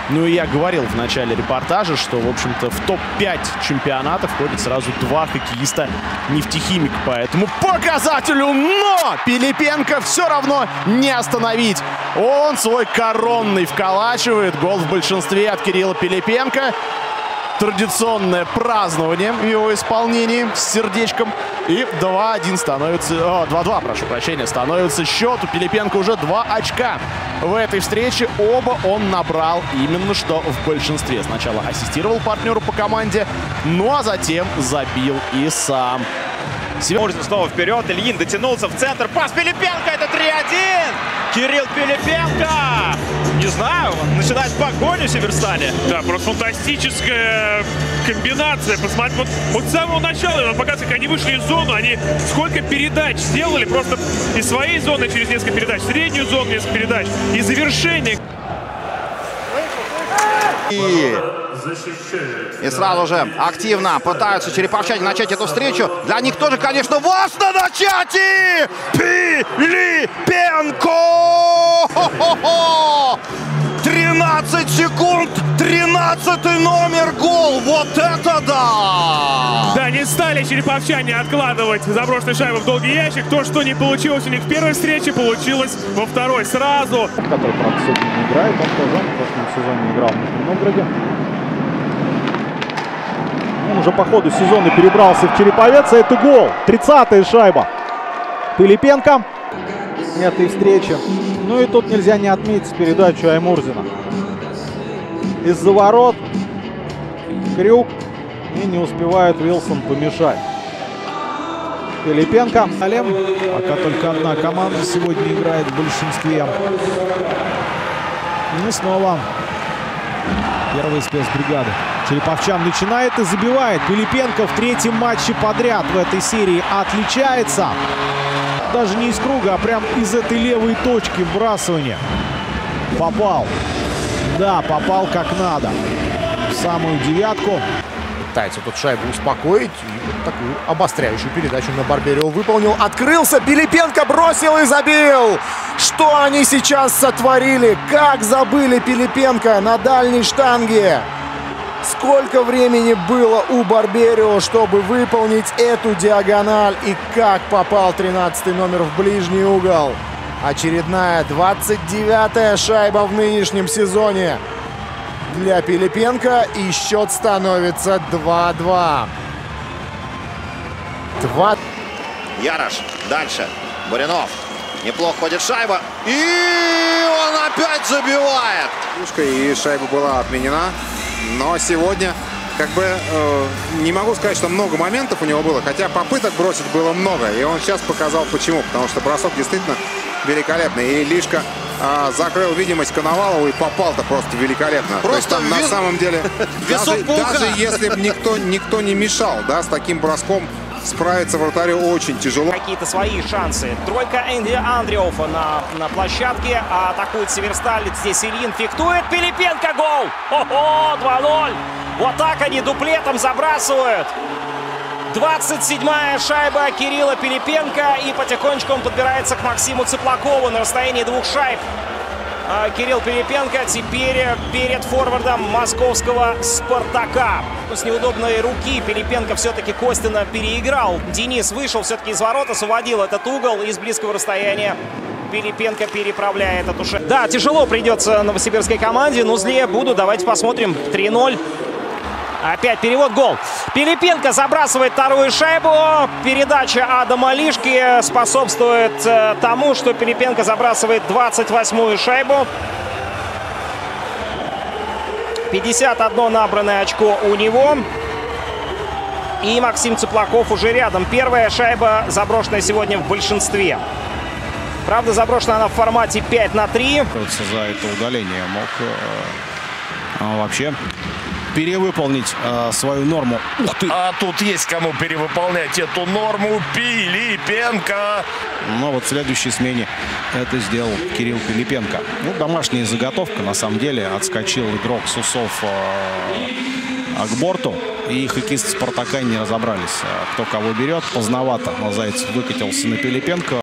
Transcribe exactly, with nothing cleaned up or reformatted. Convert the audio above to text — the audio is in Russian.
Ну и я говорил в начале репортажа, что, в общем-то, в топ пять чемпионата входят сразу два хоккеиста нефтехимик по этому показателю. Но Пилипенко все равно не остановить. Он свой коронный вколачивает. Гол в большинстве от Кирилла Пилипенко. Традиционное празднование в его исполнении с сердечком. И два один становится... два-два, прошу прощения, становится счет. У Пилипенко уже два очка в этой встрече. Оба он набрал именно что в большинстве. Сначала ассистировал партнеру по команде, ну а затем забил и сам. Мурзин снова вперед. Ильин дотянулся в центр. Пас Пилипенко. Это три один. Кирилл Пилипенко. Не знаю, он начинает погоню в Северстале. Да, просто фантастическая комбинация. Посмотри, вот, вот с самого начала он показывает, как они вышли из зоны. Они сколько передач сделали просто из своей зоны через несколько передач. Среднюю зону несколько передач. И завершение. И... И сразу же активно пытаются череповчане начать эту встречу. Для них тоже, конечно, важно начать. И Пилипенко! тринадцать секунд, тринадцатый номер, гол. Вот это да! Да, не стали череповчане откладывать заброшенную шайбу в долгий ящик. То, что не получилось у них в первой встрече, получилось во второй сразу. Который, правда, сегодня не играет. Он тоже в прошлом сезоне играл в Нижнем Новгороде. Он уже по ходу сезона перебрался в Череповец. И это гол. тридцатая шайба Пилипенко этой встречи. Ну и тут нельзя не отметить передачу Аймурзина. Из-за ворот крюк. И не успевает Вилсон помешать. Пилипенко. Пока только одна команда сегодня играет в большинстве. И снова первый спецбригады. Череповчан начинает и забивает. Пилипенко в третьем матче подряд в этой серии отличается. Даже не из круга, а прям из этой левой точки вбрасывания. Попал. Да, попал как надо. В самую девятку. Пытается тут шайбу успокоить. И вот такую обостряющую передачу на Барберио выполнил. Открылся. Пилипенко бросил и забил. Что они сейчас сотворили? Как забыли Пилипенко на дальней штанге? Сколько времени было у Барберио, чтобы выполнить эту диагональ? И как попал тринадцатый номер в ближний угол? Очередная двадцать девятая шайба в нынешнем сезоне для Пилипенко. И счет становится два-два. Два... Ярош. Дальше. Буринов. Неплохо ходит шайба. И он опять забивает. И шайба была отменена. Но сегодня, как бы, э, не могу сказать, что много моментов у него было. Хотя попыток бросить было много. И он сейчас показал почему. Потому что бросок действительно великолепный. И Лишка э, закрыл видимость Коновалову и попал-то просто великолепно. Просто То есть, там, вес... на самом деле, даже, даже если бы никто, никто не мешал, да, с таким броском справиться вратарю очень тяжело. Какие-то свои шансы. Тройка Энди Андреофа на, на площадке. А атакует Северсталь. Здесь Ильин фиктует. Пилипенко гол! Ого, два ноль! Вот так они дуплетом забрасывают. двадцать седьмая шайба Кирилла Пилипенко. И потихонечку он подбирается к Максиму Цыплакову на расстоянии двух шайб. Кирилл Пилипенко теперь перед форвардом московского «Спартака». С неудобной руки Пилипенко все-таки Костина переиграл. Денис вышел все-таки из ворот, освободил этот угол из близкого расстояния. Пилипенко переправляет эту шайбу. Да, тяжело придется новосибирской команде, но злее буду. Давайте посмотрим. три ноль. Опять перевод, гол. Пилипенко забрасывает вторую шайбу. Передача Адама Лишки способствует э, тому, что Пилипенко забрасывает двадцать восьмую шайбу. пятьдесят одно набранное очко у него. И Максим Цыплаков уже рядом. Первая шайба заброшенная сегодня в большинстве. Правда, заброшена она в формате пять на три. За это удаление мог э, а, вообще перевыполнить э, свою норму. Ух ты! А тут есть кому перевыполнять эту норму. Пилипенко. Но вот в следующей смене это сделал Кирилл Пилипенко. Ну, домашняя заготовка, на самом деле. Отскочил игрок Сусов э, к борту. И хоккеисты «Спартака» не разобрались, кто кого берет. Поздновато Зайцев выкатился на Пилипенко.